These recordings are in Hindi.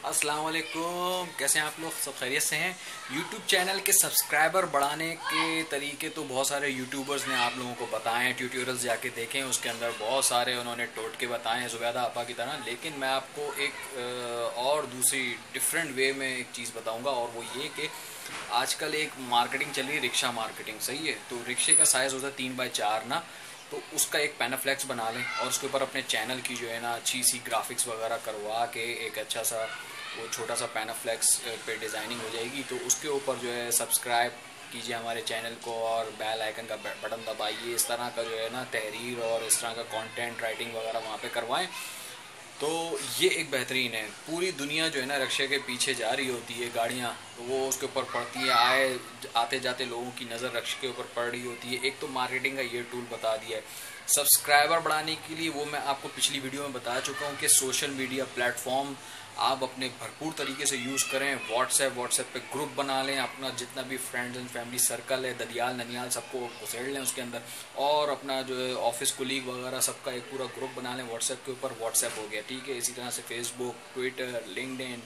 अस्सलाम वालेकुम, कैसे हैं आप लोग? सब खैरियत से हैं? YouTube चैनल के सब्सक्राइबर बढ़ाने के तरीके तो बहुत सारे यूट्यूबर्स ने आप लोगों को बताए हैं, ट्यूटोरियल्स जाके देखें, उसके अंदर बहुत सारे उन्होंने टोटके बताए हैं ज़ुबैदा आपा की तरह। लेकिन मैं आपको एक और दूसरी डिफरेंट वे में एक चीज़ बताऊंगा, और वो ये कि आजकल एक मार्केटिंग चल रही है, रिक्शा मार्केटिंग। सही है? तो रिक्शे का साइज़ होता है 3x4 ना, तो उसका एक पैनाफ्लेक्स बना लें और उसके ऊपर अपने चैनल की जो है ना अच्छी सी ग्राफिक्स वगैरह करवा के एक अच्छा सा वो छोटा सा पैनाफ्लेक्स पे डिज़ाइनिंग हो जाएगी। तो उसके ऊपर जो है सब्सक्राइब कीजिए हमारे चैनल को और बेल आइकन का बटन दबाइए। इस तरह का जो है ना तहरीर और इस तरह का कंटेंट राइटिंग वगैरह वहाँ पे करवाएं। तो ये एक बेहतरीन है। पूरी दुनिया जो है ना रिक्शे के पीछे जा रही होती है, गाड़ियाँ तो वो उसके ऊपर पड़ती है, आते जाते लोगों की नज़र रिक्शे के ऊपर पड़ रही होती है। एक तो मार्केटिंग का ये टूल बता दिया है। सब्सक्राइबर बढ़ाने के लिए वो मैं आपको पिछली वीडियो में बता चुका हूँ कि सोशल मीडिया प्लेटफॉर्म आप अपने भरपूर तरीके से यूज़ करें। व्हाट्सएप पे ग्रुप बना लें, अपना जितना भी फ्रेंड्स एंड फैमिली सर्कल है, ददियाल ननियाल सबको घुसेड़ लें उसके अंदर, और अपना जो है ऑफिस कोलीग वगैरह सबका एक पूरा ग्रुप बना लें व्हाट्सएप के ऊपर। व्हाट्सएप हो गया, ठीक है। इसी तरह से फेसबुक, ट्विटर, लिंक्डइन,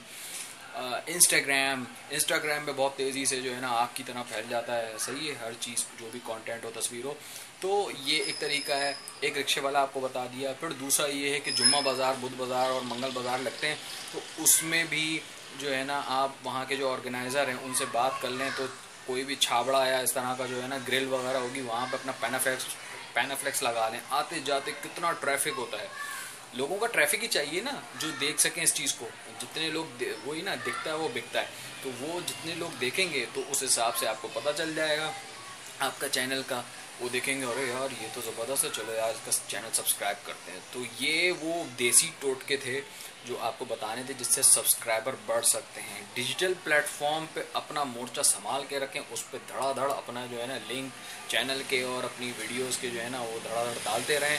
इंस्टाग्राम पे बहुत तेज़ी से जो है ना आग की तरह फैल जाता है। सही है? हर चीज़ जो भी कंटेंट हो, तस्वीर हो, तो ये एक तरीका है। एक रिक्शे वाला आपको बता दिया। फिर दूसरा ये है कि जुम्मा बाज़ार, बुध बाज़ार और मंगल बाज़ार लगते हैं, तो उसमें भी जो है ना आप वहाँ के जो ऑर्गेनाइज़र हैं उनसे बात कर लें। तो कोई भी छाबड़ा या इस तरह का जो है ना ग्रिल वगैरह होगी, वहाँ पर अपना पैनाफ्लेक्स लगा लें। आते जाते कितना ट्रैफिक होता है, लोगों का ट्रैफिक ही चाहिए ना जो देख सकें इस चीज़ को। जितने लोग वही ना दिखता है वो बिकता है, तो वो जितने लोग देखेंगे तो उस हिसाब से आपको पता चल जाएगा आपका चैनल का। वो देखेंगे, अरे यार ये तो ज़बरदस्त है, चलो यार इसका चैनल सब्सक्राइब करते हैं। तो ये वो देसी टोटके थे जो आपको बताने थे जिससे सब्सक्राइबर बढ़ सकते हैं। डिजिटल प्लेटफॉर्म पे अपना मोर्चा संभाल के रखें, उस पर धड़ाधड़ अपना जो है ना लिंक चैनल के और अपनी वीडियोस के जो है ना वो धड़ाधड़ डालते रहें।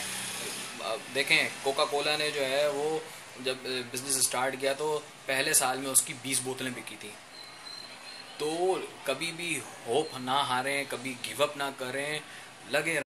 देखें, कोका कोला ने जो है वो जब बिज़नेस स्टार्ट किया तो पहले साल में उसकी 20 बोतलें बिकी थी। तो कभी भी होप ना हारें, कभी गिव अप ना करें, लगे